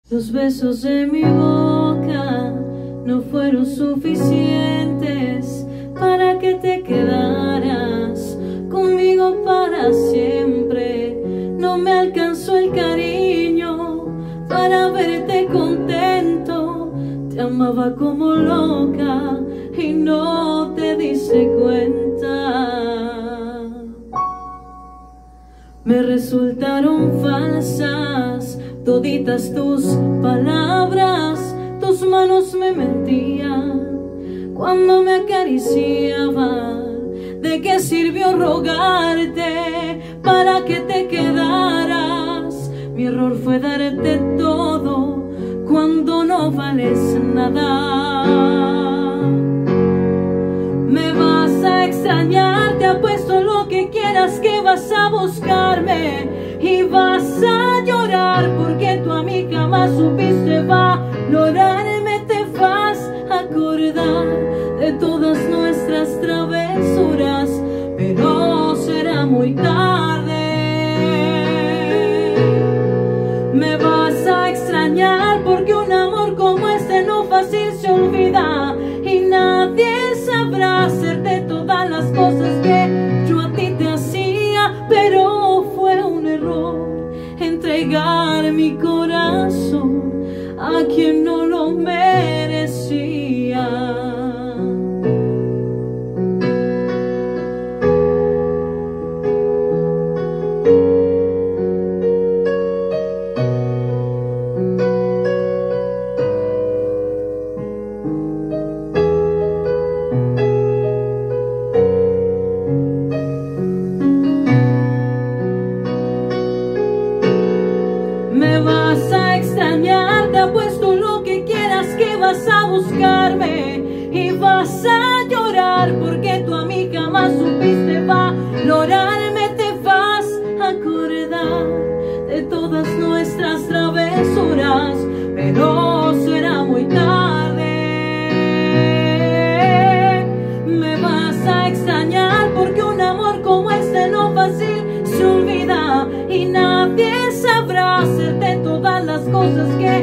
Los besos de mi boca no fueron suficientes para que te quedaras conmigo para siempre. No me alcanzó el cariño para verte contento. Te amaba como loca y no te diste cuenta. Me resultaron falsas toditas tus palabras. Tus manos me mentían cuando me acariciaban. ¿De qué sirvió rogarte para que te quedaras? Mi error fue darte todo cuando no vales nada. Me vas a extrañar, te apuesto lo que quieras que vas a buscarme y vas a llorar porque tú a mí jamás supiste valorarme. Te vas a acordar de todas nuestras travesuras, pero será muy tarde. Me vas a extrañar porque un amor como este no fácil se olvida y nadie sabrá hacerte todas las cosas que yo a ti te hacía, pero fue un error entregar mi corazón a quien no lo merecía. Me vas a extrañar, te apuesto lo que quieras que vas a buscarme y vas a llorar porque tú a mí jamás supiste valorarme. Te vas a acordar de todas nuestras travesuras, pero será muy tarde. Me vas a extrañar porque un amor como este no fácil se olvida y nadie sabrá hacerte todas las cosas que